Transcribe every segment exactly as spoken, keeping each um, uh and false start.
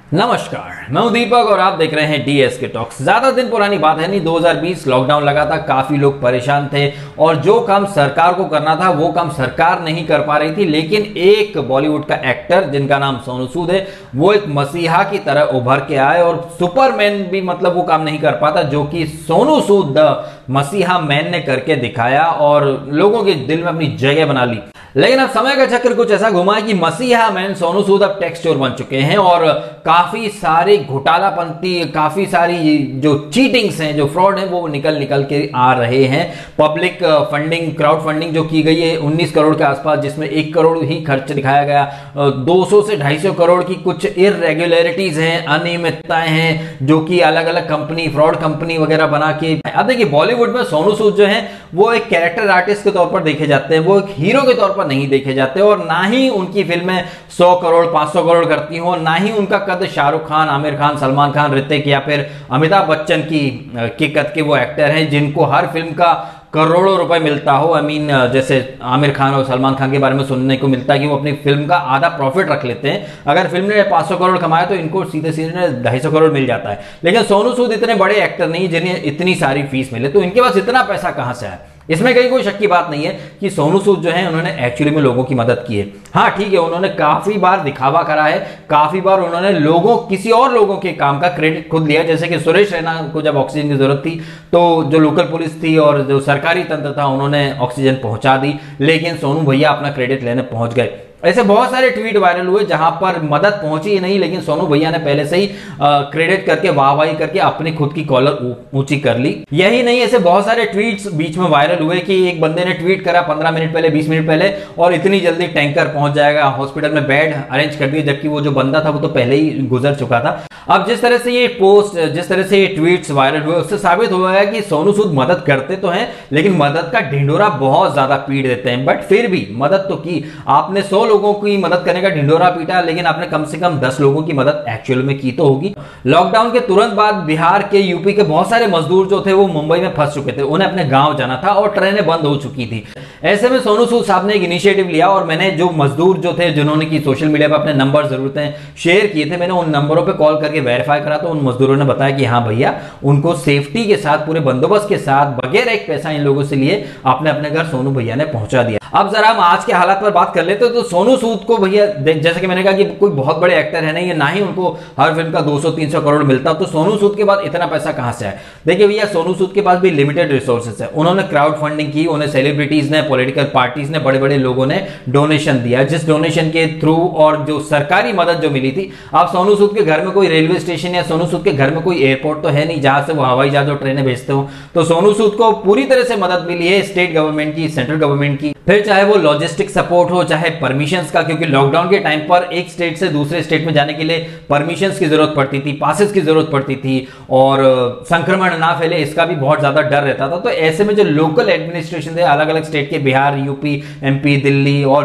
नमस्कार, मैं हूं दीपक और आप देख रहे हैं डीएस के टॉक्स। ज्यादा दिन पुरानी बात है नहीं, दो हज़ार बीस लॉकडाउन लगा था, काफी लोग परेशान थे और जो काम सरकार को करना था वो काम सरकार नहीं कर पा रही थी। लेकिन एक बॉलीवुड का एक्टर जिनका नाम सोनू सूद है, वो एक मसीहा की तरह उभर के आए और सुपरमैन भी मतलब वो काम नहीं कर पाता जो कि सोनू सूद द मसीहा मैन ने करके दिखाया और लोगों के दिल में अपनी जगह बना ली। लेकिन अब समय का चक्र कुछ ऐसा घुमा है कि मसीहा मैन सोनू सूद अब टैक्स चोर बन चुके हैं और काफी सारी घोटालापंती, काफी सारी जो चीटिंग्स हैं, जो फ्रॉड है, वो निकल निकल के आ रहे हैं। पब्लिक फंडिंग, क्राउड फंडिंग जो की गई है उन्नीस करोड़ के आसपास, जिसमें एक करोड़ ही खर्च दिखाया गया। दो सौ से ढाई सौ करोड़ की कुछ इरेगुलरिटीज हैं, अनियमितताएं हैं जो कि अलग अलग कंपनी, फ्रॉड कंपनी वगैरह बना के। अब देखिए, बॉलीवुड में सोनू सूद जो है वो एक कैरेक्टर आर्टिस्ट के तौर पर देखे जाते हैं, वो एक हीरो के तौर पर नहीं देखे जाते और ना ही उनकी फिल्में सौ करोड़ पांच सौ करोड़ करती हो, ना ही उनका कद शाहरुख खान, आमिर खान, सलमान खान, ऋतिक या फिर अमिताभ बच्चन की के कद के वो एक्टर हैं जिनको हर फिल्म का करोड़ों रुपए मिलता हो। आई मीन जैसे आमिर खान और सलमान खान के बारे में सुनने को मिलता है कि वो अपनी फिल्म का आधा प्रॉफिट रख लेते हैं। अगर फिल्म ने पाँच सौ करोड़ कमाया तो इनको सीधे सीधे ढाई सौ करोड़ मिल जाता है। लेकिन सोनू सूद इतने बड़े एक्टर नहीं जिन्हें इतनी सारी फीस मिले, तो इनके पास इतना पैसा कहां से आया? इसमें कहीं कोई शक की बात नहीं है कि सोनू सूद जो है उन्होंने एक्चुअली में लोगों की मदद की है। हाँ ठीक है, उन्होंने काफी बार दिखावा करा है, काफी बार उन्होंने लोगों किसी और लोगों के काम का क्रेडिट खुद लिया। जैसे कि सुरेश रैना को जब ऑक्सीजन की जरूरत थी तो जो लोकल पुलिस थी और जो सरकारी तंत्र था उन्होंने ऑक्सीजन पहुंचा दी, लेकिन सोनू भैया अपना क्रेडिट लेने पहुंच गए। ऐसे बहुत सारे ट्वीट वायरल हुए जहां पर मदद पहुंची ही नहीं, लेकिन सोनू भैया ने पहले से ही क्रेडिट करके, वाहवाही करके अपनी खुद की कॉलर ऊंची कर ली। यही नहीं, ऐसे बहुत सारे ट्वीट्स बीच में वायरल हुए कि एक बंदे ने ट्वीट करा पंद्रह मिनट पहले, बीस मिनट पहले, और इतनी जल्दी टैंकर पहुंच जाएगा, हॉस्पिटल में बेड अरेंज कर दिए, जबकि वो जो बंदा था वो तो पहले ही गुजर चुका था। अब जिस तरह से ये पोस्ट, जिस तरह से ये ट्वीट्स वायरल हुए, उससे साबित हुआ है कि सोनू सूद मदद करते तो हैं लेकिन मदद का ढिंडोरा बहुत ज्यादा पीट देते हैं। बट फिर भी मदद तो की आपने, सौ लोगों की मदद करने का ढिंडोरा पीटा, लेकिन आपने कम से कम दस लोगों की मदद एक्चुअल में की तो होगी। लॉकडाउन के तुरंत बाद बिहार के, यूपी के बहुत सारे मजदूर जो थे वो मुंबई में फंस चुके थे, उन्हें अपने गांव जाना था और ट्रेनें बंद हो चुकी थी। ऐसे में सोनू सूद साहब ने एक इनिशिएटिव लिया और मैंने जो मजदूर जो थे जिन्होंने की सोशल मीडिया पर अपने नंबर जरूरतें शेयर किए थे, मैंने उन नंबरों पर कॉल करके वेरीफाई करा तो उन मजदूरों ने बताया कि हाँ भैया, उनको सेफ्टी के साथ, पूरे बंदोबस्त के साथ, बगैर एक पैसा इन लोगों से लिए अपने अपने घर सोनू भैया ने पहुंचा दिया। अब जरा हम आज के हालात पर बात कर लेते हैं। तो सोनू सूद को भैया, जैसे कि मैंने कहा कि कोई बहुत बड़े एक्टर है नहीं है, ना ही उनको हर फिल्म का दो सौ तीन सौ करोड़ मिलता, तो सोनू सूद के बाद इतना पैसा कहां से आया? देखिए भैया, सोनू सूद के पास भी लिमिटेड रिसोर्सेज है। उन्होंने क्राउड फंडिंग की, उन्हें सेलिब्रिटीज ने, पॉलिटिकल पार्टीज ने, बड़े बड़े लोगों ने डोनेशन दिया, जिस डोनेशन के थ्रू और जो सरकारी मदद जो मिली थी। अब सोनू सूद के घर में कोई रेलवे स्टेशन या सोनू सूद के घर में कोई एयरपोर्ट तो है नहीं जहां से वो हवाई जहाज और ट्रेनें भेजते हो, तो सोनू सूद को पूरी तरह से मदद मिली है स्टेट गवर्नमेंट की, सेंट्रल गवर्नमेंट की, फिर चाहे वो लॉजिस्टिक सपोर्ट हो, चाहे परमिशंस का, क्योंकि लॉकडाउन के टाइम पर एक स्टेट से दूसरे स्टेट में जाने के लिए परमिशंस की जरूरत पड़ती थी, पासेस की जरूरत पड़ती थी और संक्रमण ना फैले इसका भी बहुत ज्यादा डर रहता था। तो ऐसे में जो लोकल एडमिनिस्ट्रेशन थे अलग अलग स्टेट के, बिहार, यूपी, एमपी, दिल्ली और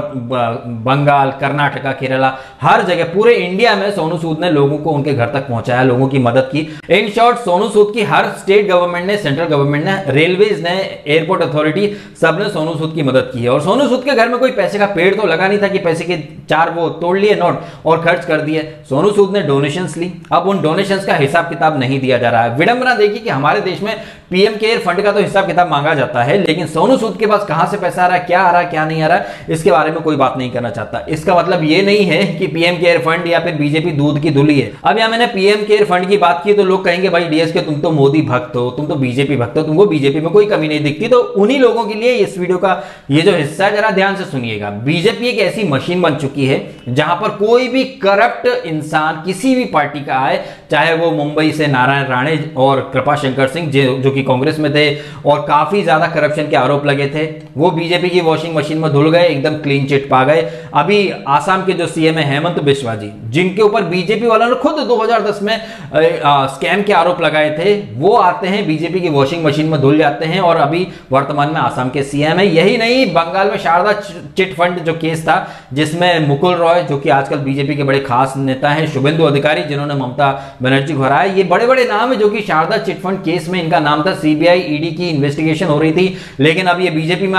बंगाल, कर्नाटका, केरला, हर जगह पूरे इंडिया में सोनू सूद ने लोगों को उनके घर तक पहुंचाया, लोगों की मदद की। इन शॉर्ट, सोनू सूद की हर स्टेट गवर्नमेंट ने, सेंट्रल गवर्नमेंट ने, रेलवेज ने, एयरपोर्ट अथॉरिटी, सबने सोनू सूद की मदद की है। और सोनू सूद के घर में कोई पैसे का पेड़ तो लगा नहीं था कि पैसे के चार वो तोड़ लिए नोट और खर्च कर दिए। सोनू सूद ने डोनेशंस ली, अब उन डोनेशंस का हिसाब किताब नहीं दिया जा रहा है। विडंबना देखिए कि हमारे देश में पीएम केयर फंड का तो हिसाब किताब मांगा जाता है, लेकिन सोनू सूद के पास कहां से पैसा आ रहा है, क्या आ रहा है, क्या नहीं आ रहा है, इसके बारे में कोई बात नहीं करना चाहता। इसका मतलब ये नहीं है कि पीएम केयर फंड या फिर बीजेपी दूध की धुली है। अब यहां मैंने पीएम केयर फंड की बात की तो लोग कहेंगे भाई डीएस के तुम तो मोदी भक्त हो, तुम तो बीजेपी भक्त हो, तुमको बीजेपी में कोई कमी नहीं दिखती। तो उन्हीं लोगों के लिए इस वीडियो का ये जो हिस्सा है जरा ध्यान से सुनिएगा। बीजेपी एक ऐसी मशीन बन चुकी है जहां पर कोई भी करप्ट इंसान किसी भी पार्टी का आए, चाहे वो मुंबई से नारायण राणे और कृपा शंकर सिंह जो कि कांग्रेस में थे और काफी ज्यादा करप्शन के आरोप लगे थे, वो बीजेपी की वॉशिंग मशीन में धुल गए, एकदम क्लीन चिट पा गए। अभी आसाम के जो सीएम है हेमंत बिस्वा जी, जिनके ऊपर बीजेपी वालों ने खुद दो हज़ार दस में आ, स्कैम के आरोप लगाए थे, वो आते हैं बीजेपी की वॉशिंग मशीन में धुल जाते हैं और अभी वर्तमान में आसाम के सीएम है। यही नहीं, बंगाल में शारदा चिट फंड जो केस था जिसमें मुकुल रॉय जो कि आजकल बीजेपी के बड़े खास नेता हैं, शुभेंदु अधिकारी जिन्होंने ममता बनर्जी को हराया, ये बड़े बड़े नाम है जो कि शारदा चिट फंड केस में इनका नाम था। सीबीआई, ईडी की इन्वेस्टिगेशन हो रही थी, लेकिन अब ये बीजेपी में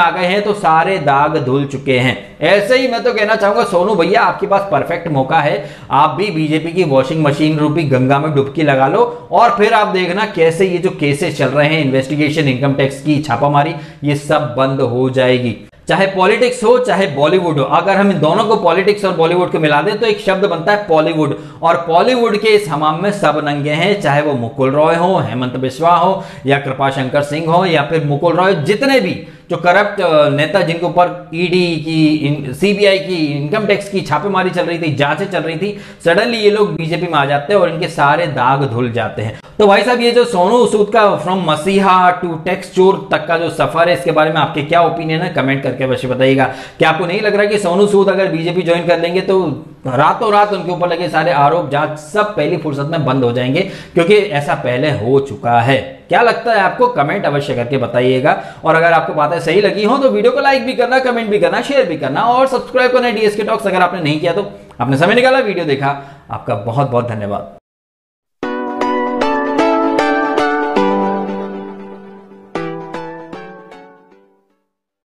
आ गए हैं तो सारे दाग धुल चुके हैं। ऐसे ही मैं तो कहना चाहूंगा सोनू भैया आपके पास परफेक्ट मौका है, आप भी बीजेपी की वॉशिंग मशीन रूपी गंगा में डुबकी लगा लो और फिर आप देखना कैसे ये जो केसेस चल रहे हैं, इन्वेस्टिगेशन, इनकम टैक्स की छापामारी, ये सब बंद हो जाएगी। चाहे पॉलिटिक्स हो चाहे बॉलीवुड हो, अगर हम इन दोनों को पॉलिटिक्स और बॉलीवुड को मिला दें तो एक शब्द बनता है पॉलीवुड। और पॉलीवुड के इस हमाम में सब नंगे हैं, चाहे वो मुकुल रॉय हो, हेमंत बिस्वा हो या कृपाशंकर सिंह हो या फिर मुकुल रॉय, जितने भी जो करप्ट नेता जिनके ऊपर ईडी की, सीबीआई की, इनकम टैक्स की छापेमारी चल रही थी, जांचें चल रही थी, सडनली ये लोग बीजेपी में आ जाते हैं और इनके सारे दाग धुल जाते हैं। तो भाई साहब ये जो सोनू सूद का फ्रॉम मसीहा टू टैक्स चोर तक का जो सफर है, इसके बारे में आपके क्या ओपिनियन है, कमेंट करके अवश्य बताइएगा। क्या आपको नहीं लग रहा कि सोनू सूद अगर बीजेपी ज्वाइन कर लेंगे तो रातों रात उनके ऊपर लगे सारे आरोप जांच सब पहली फुर्सत में बंद हो जाएंगे, क्योंकि ऐसा पहले हो चुका है। क्या लगता है आपको, कमेंट अवश्य करके बताइएगा। और अगर आपको बातें सही लगी हो तो वीडियो को लाइक भी करना, कमेंट भी करना, शेयर भी करना और सब्सक्राइब करना डीएसके टॉक्स अगर आपने नहीं किया तो। आपने समय निकाला, वीडियो देखा, आपका बहुत बहुत धन्यवाद।